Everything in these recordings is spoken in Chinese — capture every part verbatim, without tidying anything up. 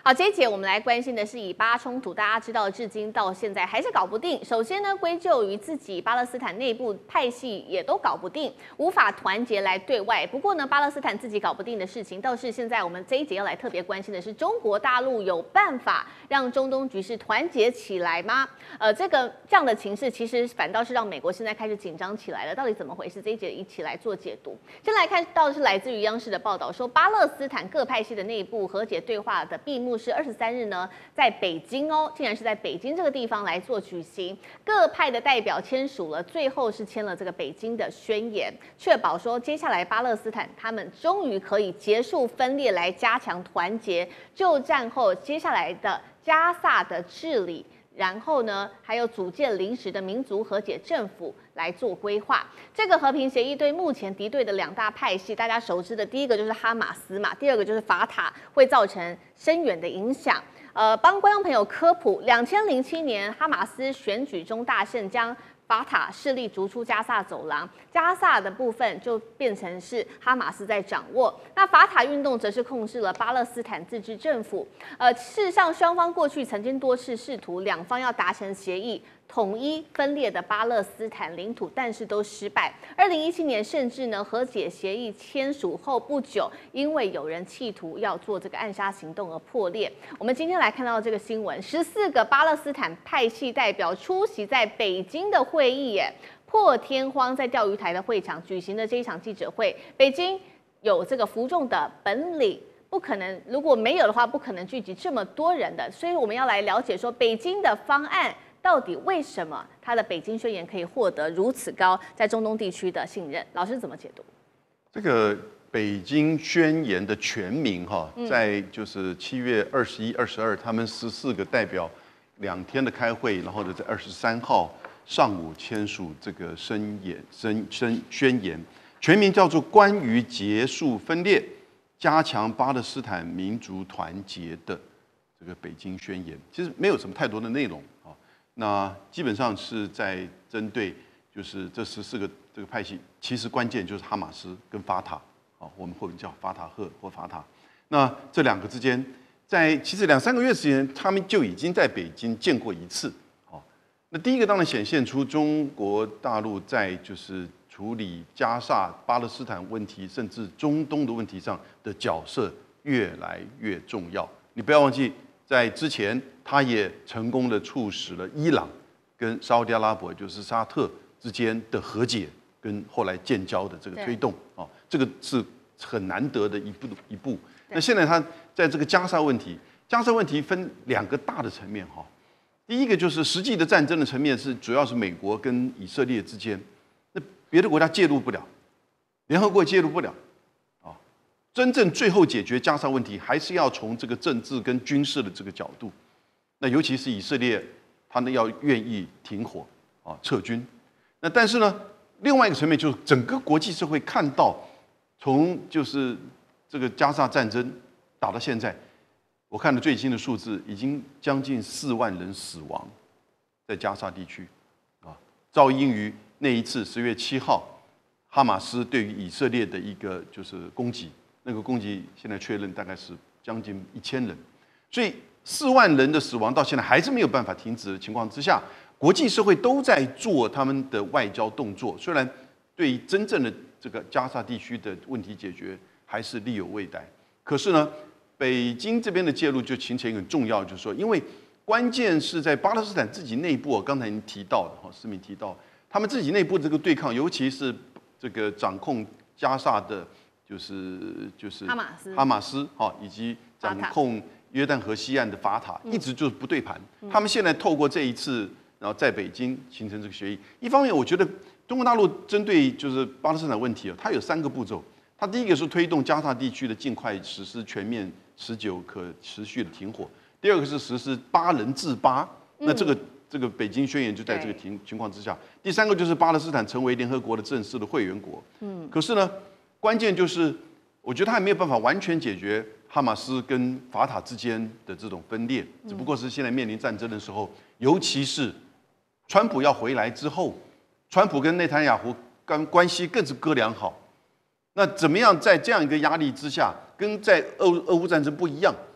好，这一节我们来关心的是以巴冲突，大家知道至今到现在还是搞不定。首先呢，归咎于自己巴勒斯坦内部派系也都搞不定，无法团结来对外。不过呢，巴勒斯坦自己搞不定的事情，倒是现在我们这一节要来特别关心的是，中国大陆有办法让中东局势团结起来吗？呃，这个这样的情势，其实反倒是让美国现在开始紧张起来了。到底怎么回事？这一节一起来做解读。先来看到的是来自于央视的报道，说巴勒斯坦各派系的内部和解对话的闭幕。是二十三日呢，在北京哦，竟然是在北京这个地方来做举行，各派的代表签署了，最后是签了这个北京的宣言，确保说接下来巴勒斯坦他们终于可以结束分裂，来加强团结，就战后接下来的加萨的治理。然后呢，还有组建临时的民族和解政府来做规划。这个和平协议对目前敌对的两大派系，大家熟知的第一个就是哈马斯嘛，第二个就是法塔，会造成深远的影响。呃，帮观众朋友科普，两千零七年哈马斯选举中大胜，将法塔势力逐出加萨走廊，加萨的部分就变成是哈马斯在掌握。那法塔运动则是控制了巴勒斯坦自治政府。呃，事实上，双方过去曾经多次试图两方要达成协议，统一分裂的巴勒斯坦领土，但是都失败。二零一七年甚至呢，和解协议签署后不久，因为有人企图要做这个暗杀行动而破裂。我们今天来看到这个新闻，十四个巴勒斯坦派系代表出席在北京的会议，耶，破天荒在钓鱼台的会场举行的这一场记者会。北京有这个服众的本领。不可能，如果没有的话，不可能聚集这么多人的。所以我们要来了解说，北京的方案到底为什么它的北京宣言可以获得如此高在中东地区的信任？老师怎么解读？ 这个北京宣言的全名哈，在就是七月二十一、二十二，他们十四个代表两天的开会，然后呢，在二十三号上午签署这个宣言、宣宣宣言，全名叫做《关于结束分裂、加强巴勒斯坦民族团结的这个北京宣言》。其实没有什么太多的内容啊，那基本上是在针对就是这十四个这个派系，其实关键就是哈马斯跟法塔啊，我们或者叫法塔赫或法塔。那这两个之间，在其实两三个月时间，他们就已经在北京见过一次。哦，那第一个当然显现出中国大陆在就是处理加沙、巴勒斯坦问题，甚至中东的问题上的角色越来越重要。你不要忘记，在之前他也成功的促使了伊朗跟沙特阿拉伯，就是沙特之间的和解跟后来建交的这个推动啊，这个是很难得的一步一步。那现在他在这个加沙问题，加沙问题分两个大的层面哈。第一个就是实际的战争的层面是主要是美国跟以色列之间。别的国家介入不了，联合国介入不了，啊，真正最后解决加沙问题，还是要从这个政治跟军事的这个角度。那尤其是以色列，他们要愿意停火啊，撤军。那但是呢，另外一个层面就是整个国际社会看到，从就是这个加沙战争打到现在，我看的最新的数字已经将近四万人死亡在加沙地区，啊，噪音于那一次十月七号，哈马斯对于以色列的一个就是攻击，那个攻击现在确认大概是将近一千人，所以四万人的死亡到现在还是没有办法停止的情况之下，国际社会都在做他们的外交动作，虽然对于真正的这个加沙地区的问题解决还是力有未逮，可是呢，北京这边的介入就形成一个很重要，就是说，因为关键是在巴勒斯坦自己内部，刚才您提到的哈，思敏提到。他们自己内部这个对抗，尤其是这个掌控加沙的，就是就是哈马斯， 哈马斯哈，以及掌控约旦河西岸的法塔，一直就是不对盘。他们现在透过这一次，然后在北京形成这个协议。一方面，我觉得中国大陆针对就是巴勒斯坦问题它有三个步骤。它第一个是推动加沙地区的尽快实施全面、持久、可持续的停火；第二个是实施巴人治巴，那这个。这个北京宣言就在这个情情况之下。第三个就是巴勒斯坦成为联合国的正式的会员国。嗯，可是呢，关键就是我觉得他还没有办法完全解决哈马斯跟法塔之间的这种分裂，只不过是现在面临战争的时候，尤其是川普要回来之后，川普跟内塔尼亚胡关关系更是哥俩好。那怎么样在这样一个压力之下，跟在俄俄乌战争不一样？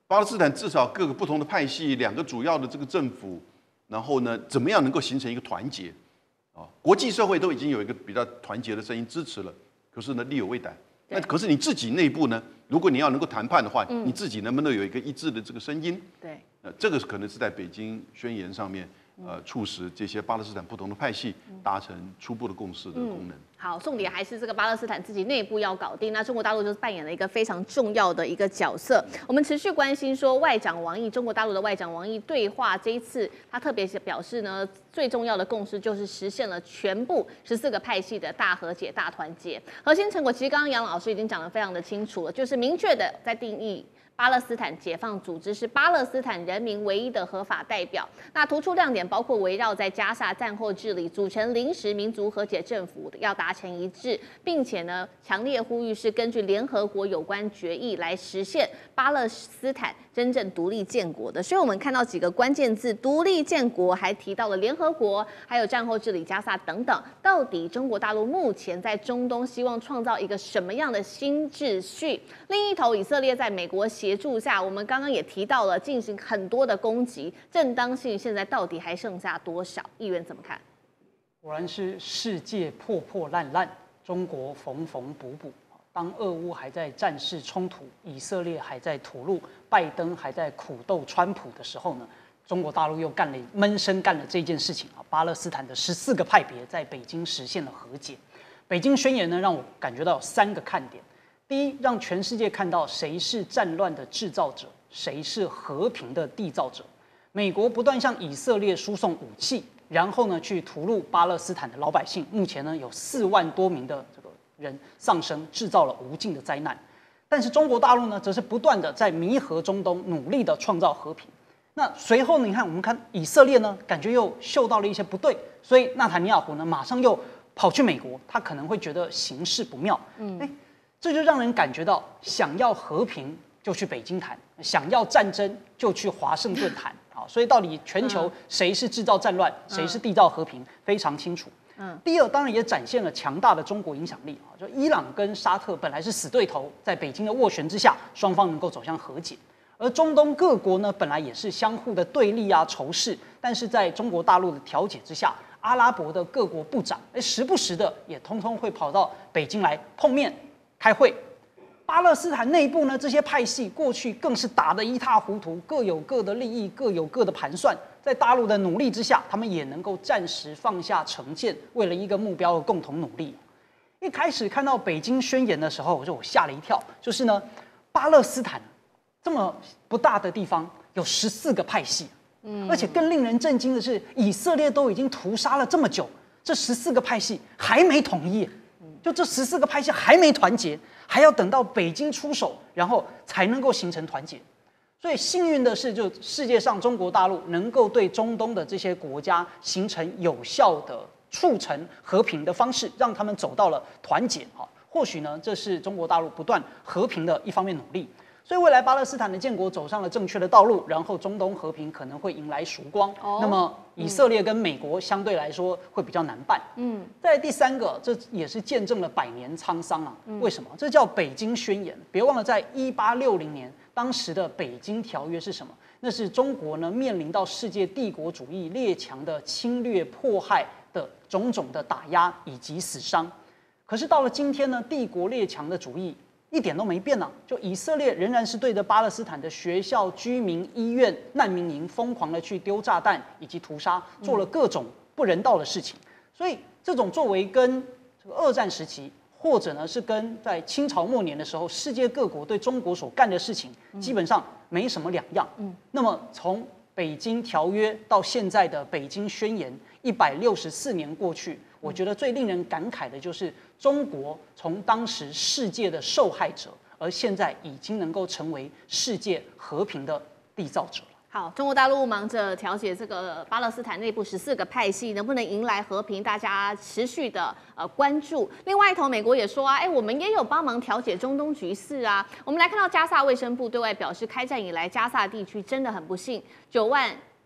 巴勒斯坦至少各个不同的派系，两个主要的这个政府，然后呢，怎么样能够形成一个团结？啊，国际社会都已经有一个比较团结的声音支持了，可是呢，力有未逮。那可是你自己内部呢？如果你要能够谈判的话，嗯、你自己能不能有一个一致的这个声音？ 对， 呃，这个可能是在北京宣言上面。呃，促使这些巴勒斯坦不同的派系达成初步的共识的功能。嗯、 好，重点还是这个巴勒斯坦自己内部要搞定。那中国大陆就是扮演了一个非常重要的一个角色。我们持续关心说，外长王毅，中国大陆的外长王毅对话这一次，他特别表示呢，最重要的共识就是实现了全部十四个派系的大和解、大团结。核心成果其实刚刚杨老师已经讲得非常的清楚了，就是明确的在定义。巴勒斯坦解放组织是巴勒斯坦人民唯一的合法代表。那突出亮点包括围绕在加沙战后治理，组成临时民族和解政府，要达成一致，并且呢，强烈呼吁是根据联合国有关决议来实现巴勒斯坦真正独立建国的。所以我们看到几个关键字：独立建国，还提到了联合国，还有战后治理加沙等等。到底中国大陆目前在中东希望创造一个什么样的新秩序？另一头，以色列在美国协助下，我们刚刚也提到了进行很多的攻击，正当性现在到底还剩下多少？议员怎么看？ 果然是世界破破烂烂，中国缝缝补补。当俄乌还在战事冲突，以色列还在吐露，拜登还在苦斗川普的时候呢，中国大陆又干了闷声干了这件事情啊！巴勒斯坦的十四个派别在北京实现了和解。北京宣言呢，让我感觉到有三个看点。第一，让全世界看到谁是战乱的制造者，谁是和平的缔造者。美国不断向以色列输送武器，然后呢去屠戮巴勒斯坦的老百姓。目前呢有四万多名的这个人丧生，制造了无尽的灾难。但是中国大陆呢，则是不断的在弥合中东，努力的创造和平。那随后呢，你看我们看以色列呢，感觉又嗅到了一些不对，所以纳坦尼亚胡呢马上又跑去美国，他可能会觉得形势不妙。嗯，哎。这就让人感觉到，想要和平就去北京谈，想要战争就去华盛顿谈。好，所以到底全球谁是制造战乱，嗯、谁是缔造和平，非常清楚。嗯，第二，当然也展现了强大的中国影响力啊。就伊朗跟沙特本来是死对头，在北京的斡旋之下，双方能够走向和解。而中东各国呢，本来也是相互的对立啊、仇视，但是在中国大陆的调解之下，阿拉伯的各国部长，哎，时不时的也通通会跑到北京来碰面。开会，巴勒斯坦内部呢，这些派系过去更是打得一塌糊涂，各有各的利益，各有各的盘算。在大陆的努力之下，他们也能够暂时放下成见，为了一个目标而共同努力。一开始看到北京宣言的时候，我就我吓了一跳，就是呢，巴勒斯坦这么不大的地方有十四个派系，嗯，而且更令人震惊的是，以色列都已经屠杀了这么久，这十四个派系还没统一。就这十四个派系还没团结，还要等到北京出手，然后才能够形成团结。所以幸运的是，就世界上中国大陆能够对中东的这些国家形成有效的促成和平的方式，让他们走到了团结。哈，或许呢，这是中国大陆不断和平的一方面努力。所以未来巴勒斯坦的建国走上了正确的道路，然后中东和平可能会迎来曙光。哦、那么以色列跟美国相对来说会比较难办。嗯，再来第三个，这也是见证了百年沧桑啊。嗯、为什么？这叫北京宣言。别忘了，在一八六零年，当时的北京条约是什么？那是中国呢面临到世界帝国主义列强的侵略迫害的种种的打压以及死伤。可是到了今天呢，帝国列强的主义一点都没变啊！就以色列仍然是对着巴勒斯坦的学校、居民、医院、难民营疯狂的去丢炸弹以及屠杀，做了各种不人道的事情。所以这种作为跟这个二战时期，或者呢是跟在清朝末年的时候，世界各国对中国所干的事情，基本上没什么两样。嗯，那么从北京条约到现在的北京宣言，一百六十四年过去。我觉得最令人感慨的就是中国从当时世界的受害者，而现在已经能够成为世界和平的缔造者了。 好，中国大陆忙着调解这个巴勒斯坦内部十四个派系能不能迎来和平，大家持续的呃关注。另外一头，美国也说啊，哎，我们也有帮忙调解中东局势啊。我们来看到加萨卫生部对外表示，开战以来，加萨地区真的很不幸，九万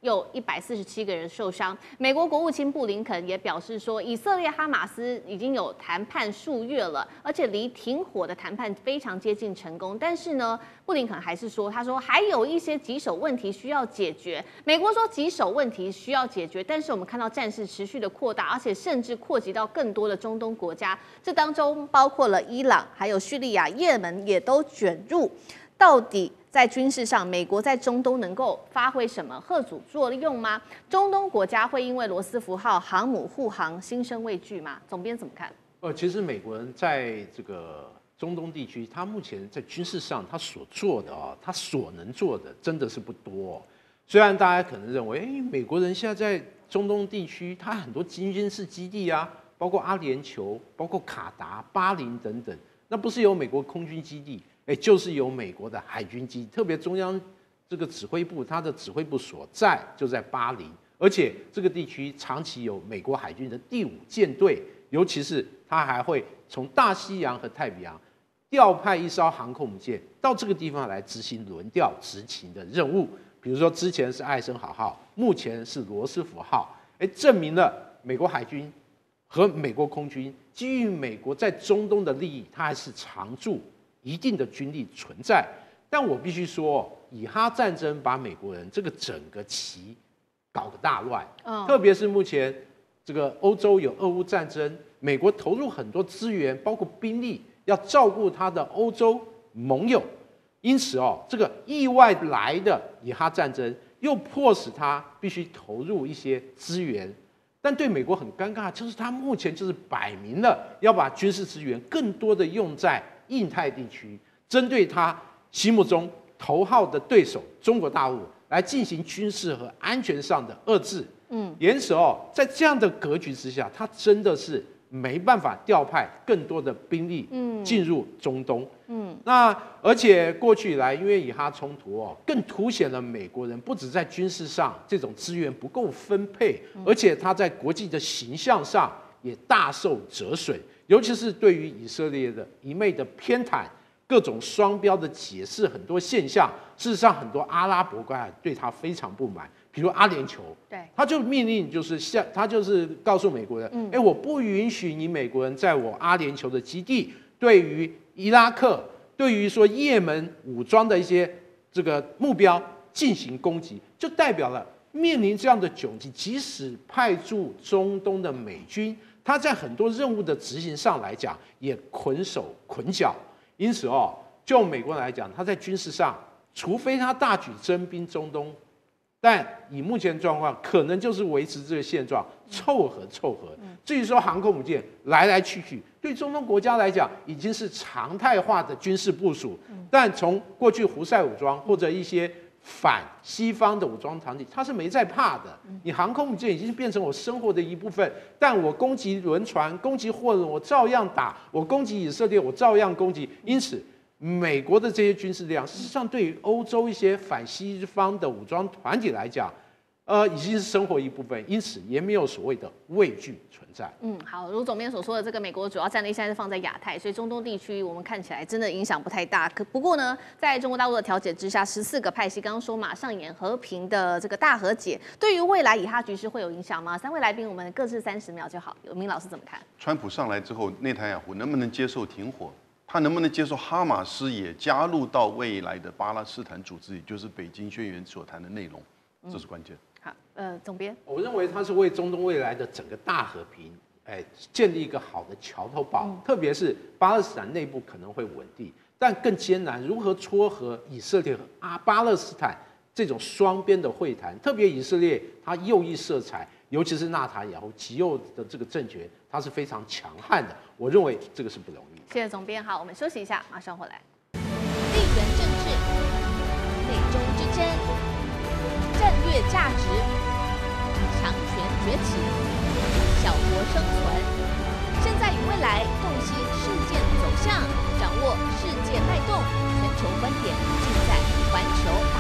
有一百四十七个人受伤。美国国务卿布林肯也表示说，以色列哈马斯已经有谈判数月了，而且离停火的谈判非常接近成功。但是呢，布林肯还是说，他说还有一些棘手问题需要解决。美国说棘手问题需要解决，但是我们看到战事持续的扩大，而且甚至扩及到更多的中东国家，这当中包括了伊朗、还有叙利亚、也门也都卷入。到底在军事上，美国在中东能够发挥什么吓阻作用吗？中东国家会因为罗斯福号航母护航心生畏惧吗？总编怎么看？ 呃，其实美国人在这个中东地区，他目前在军事上他所做的啊，他所能做的真的是不多、哦。虽然大家可能认为，哎，美国人现在在中东地区，他很多军事基地啊，包括阿联酋、包括卡达、巴林等等，那不是有美国空军基地？哎，就是有美国的海军基地，特别中央这个指挥部，它的指挥部所在就在巴林，而且这个地区长期有美国海军的第五舰队，尤其是它还会从大西洋和太平洋调派一艘航空母舰到这个地方来执行轮调执勤的任务。比如说之前是艾森豪号，目前是罗斯福号，哎，证明了美国海军和美国空军基于美国在中东的利益，它还是常驻一定的军力存在。但我必须说，以哈战争把美国人这个整个棋搞个大乱， 嗯， 特别是目前这个欧洲有俄乌战争，美国投入很多资源，包括兵力，要照顾他的欧洲盟友。因此哦，这个意外来的以哈战争又迫使他必须投入一些资源，但对美国很尴尬，就是他目前就是摆明了要把军事资源更多的用在印太地区，针对他心目中头号的对手中国大陆来进行军事和安全上的遏制。嗯，因此哦，在这样的格局之下，他真的是没办法调派更多的兵力进入中东。嗯，那而且过去以来，因为以哈冲突哦，更凸显了美国人不止在军事上这种资源不够分配，而且他在国际的形象上也大受折损，尤其是对于以色列的一昧的偏袒、各种双标的解释，很多现象，事实上很多阿拉伯国家对他非常不满。比如阿联酋， 对， 他就命令就是向他就是告诉美国人，哎、嗯，我不允许你美国人在我阿联酋的基地对于伊拉克、对于说也门武装的一些这个目标进行攻击，就代表了面临这样的窘境，即使派驻中东的美军，他在很多任务的执行上来讲也捆手捆脚。因此哦，就美国来讲，他在军事上，除非他大举征兵中东。但以目前状况，可能就是维持这个现状，凑合凑合。至于说航空母舰来来去去，对中东国家来讲已经是常态化的军事部署。但从过去胡塞武装或者一些反西方的武装团体，他是没在怕的。你航空母舰已经变成我生活的一部分，但我攻击轮船、攻击货轮，我照样打；我攻击以色列，我照样攻击。因此，美国的这些军事力量，事实上对于欧洲一些反西方的武装团体来讲，呃，已经是生活一部分，因此也没有所谓的畏惧存在。 嗯，好，如总编所说的，这个美国主要战力现在是放在亚太，所以中东地区我们看起来真的影响不太大。可不过呢，在中国大陆的调解之下，十四个派系刚刚说马上演和平的这个大和解，对于未来以哈局势会有影响吗？三位来宾，我们各自三十秒就好。有明老师怎么看？ 川普上来之后，内塔尼亚胡能不能接受停火？他能不能接受哈马斯也加入到未来的巴勒斯坦组织，也就是北京宣言所谈的内容？这是关键。 好，呃，总编， 我认为他是为中东未来的整个大和平，哎，建立一个好的桥头堡。嗯、特别是巴勒斯坦内部可能会稳定，但更艰难，如何撮合以色列和阿巴勒斯坦这种双边的会谈？特别以色列，它右翼色彩，尤其是纳塔雅胡极右的这个政权，它是非常强悍的。我认为这个是不容易。 谢谢总编。好，我们休息一下，马上回来。 地缘政治、美中之争、战略价值、强权崛起、小国生存，现在与未来洞悉事件走向，掌握世界脉动，全球观点尽在环球